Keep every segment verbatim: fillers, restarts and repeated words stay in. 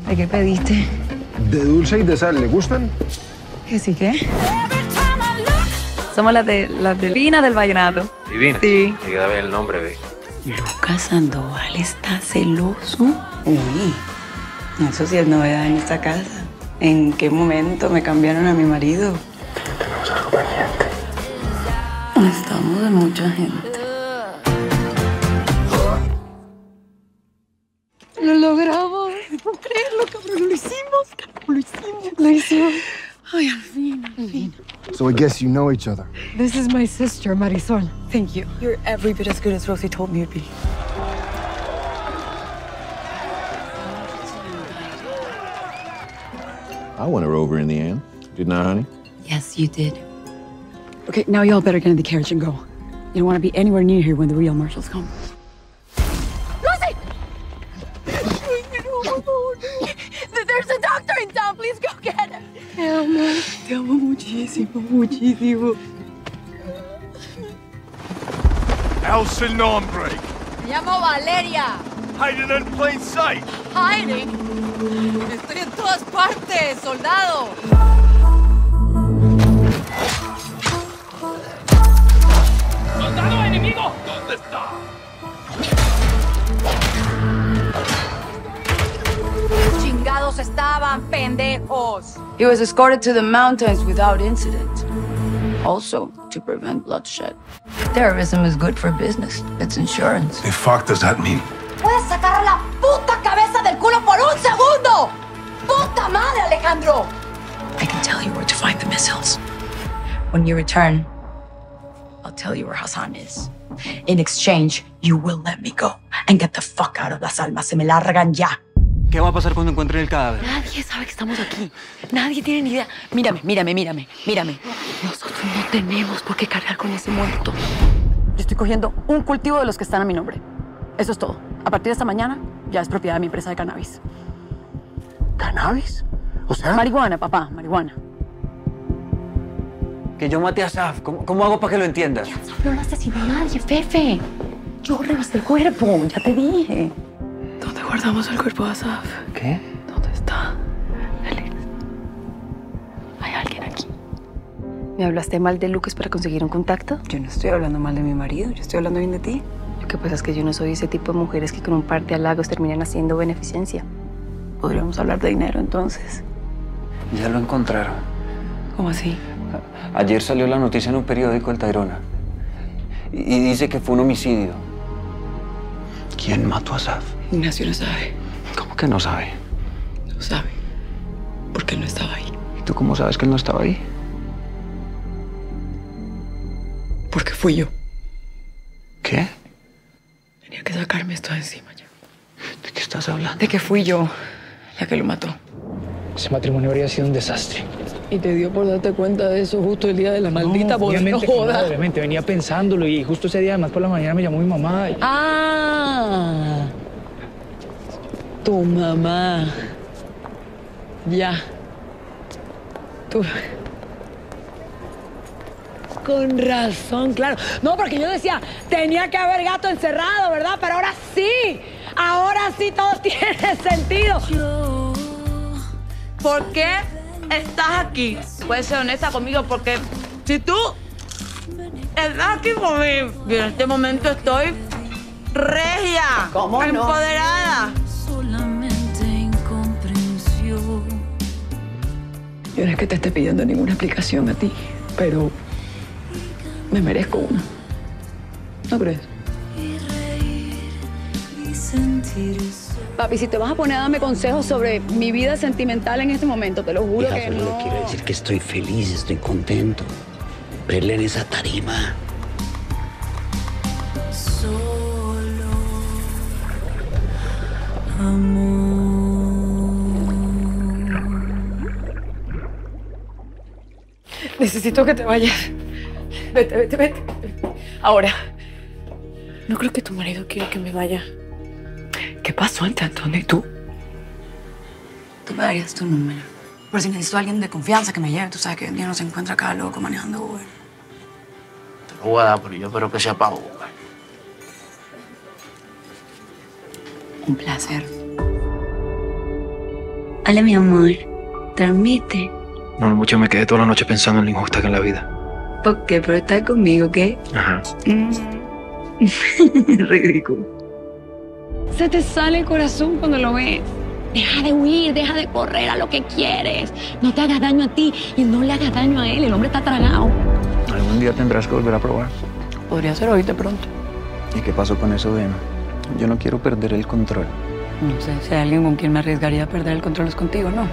¿De qué pediste? De dulce y de sal, ¿le gustan? ¿Que sí qué? Somos las de las de Divina del Vallenato. ¿Divina? Sí. Te queda bien el nombre, ve. Lucas Sandoval está celoso. Uy, eso sí es novedad en esta casa. ¿En qué momento me cambiaron a mi marido? Tenemos algo pendiente. Estamos de mucha gente. Lo logramos. No puedo creerlo, cabrón. Lo hicimos. Lo hicimos. Lo hicimos. Ay, al fin, al fin. So I guess you know each other. This is my sister, Marisol. Thank you. You're every bit as good as Rosie told me you'd be. I won her over in the end. Didn't I, honey? Yes, you did. Okay, now y'all better get in the carriage and go. You don't want to be anywhere near here when the real marshals come. Lucy! There's a doctor in town. Please go get him. Te amo. Te amo muchísimo, muchísimo. El su nombre? Me llamo Valeria. Hiding in plain sight. Hiding. Estoy en todas partes, soldado. ¡Soldado enemigo! ¿Dónde está? Chingados estaban, pendejos. He was escorted to the mountains without incident. Also, to prevent bloodshed. Terrorism is good for business. It's insurance. The fuck does that mean? ¡Puedes sacar la puta cabeza del culo por un segundo! ¡Puta madre, Alejandro! I can tell you where to find the missiles. When you return, I'll tell you where Hassan is. In exchange, you will let me go and get the fuck out of Las Almas. Se me largan ya. ¿Qué va a pasar cuando encuentren el cadáver? Nadie sabe que estamos aquí. Nadie tiene ni idea. Mírame, mírame, mírame, mírame. Nosotros no tenemos por qué cargar con ese muerto. Yo estoy cogiendo un cultivo de los que están a mi nombre. Eso es todo. A partir de esta mañana, ya es propiedad de mi empresa de cannabis. ¿Cannabis? O sea... Marihuana, papá, marihuana. Que yo maté a Saf. ¿Cómo, cómo hago para que lo entiendas? No lo asesinó nadie, Fefe. Yo revisé el cuerpo, ya te dije. ¿Dónde guardamos el cuerpo de Asaf? ¿Qué? ¿Dónde está? Félix. ¿Hay alguien aquí? ¿Me hablaste mal de Lucas para conseguir un contacto? Yo no estoy hablando mal de mi marido, yo estoy hablando bien de ti. Lo que pasa es que yo no soy ese tipo de mujeres que con un par de halagos terminan haciendo beneficencia. Podríamos hablar de dinero entonces. Ya lo encontraron. ¿Cómo así? Ayer salió la noticia en un periódico del Tayrona. Y, y dice que fue un homicidio. ¿Quién mató a Saf? Ignacio no sabe. ¿Cómo que no sabe? No sabe. Porque él no estaba ahí. ¿Y tú cómo sabes que él no estaba ahí? Porque fui yo. ¿Qué? Tenía que sacarme esto de encima ya. ¿De qué estás hablando? De que fui yo la que lo mató. Ese matrimonio habría sido un desastre. Y te dio por darte cuenta de eso justo el día de la maldita boda. Obviamente, No que no, jodas. obviamente, venía pensándolo y justo ese día, además por la mañana, me llamó mi mamá. Y... Ah, tu mamá. Ya. Tú. Con razón, claro. No, porque yo decía, tenía que haber gato encerrado, ¿verdad? Pero ahora sí. Ahora sí todo tiene sentido. ¿Por qué estás aquí? Puedes ser honesta conmigo porque si tú estás aquí conmigo, y en este momento estoy regia, ¿Cómo no? empoderada. Yo no es que te esté pidiendo ninguna explicación a ti, pero me merezco una. ¿No crees? Papi, si te vas a poner a darme consejos sobre mi vida sentimental en este momento, te lo juro Hija, que solo no. le quiero decir que estoy feliz, estoy contento. Verle en esa tarima. Solo amor. Necesito que te vayas. Vete, vete, vete. Ahora. No creo que tu marido quiera que me vaya. ¿Qué pasó entre Antonio y tú? Tú me darías tu número. Por si necesito a alguien de confianza que me lleve. Tú sabes que hoy en día no se encuentra acá loco manejando Uber. Te lo voy a dar, pero yo espero que sea para Uber. Un placer. Hola, mi amor. ¿Dormiste? No mucho, me quedé toda la noche pensando en lo injusta que es la vida. ¿Por qué? Pero estás conmigo, ¿qué? Ajá. Mm. Ridículo. Se te sale el corazón cuando lo ves. Deja de huir, deja de correr a lo que quieres. No te hagas daño a ti y no le hagas daño a él. El hombre está tragado. Algún día tendrás que volver a probar. Podría ser hoy de pronto. ¿Y qué pasó con eso de Emma? Yo no quiero perder el control. No sé, si hay alguien con quien me arriesgaría a perder el control es contigo, ¿no?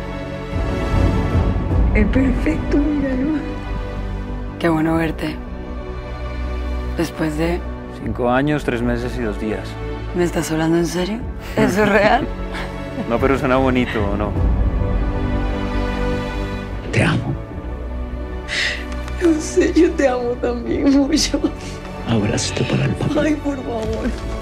Es perfecto, míralo. Qué bueno verte. Después de... Cinco años, tres meses y dos días. ¿Me estás hablando en serio? ¿Eso es real? No, pero suena bonito, ¿o no? Te amo. No sé, yo te amo también mucho. Abrazo para el papá. Ay, por favor.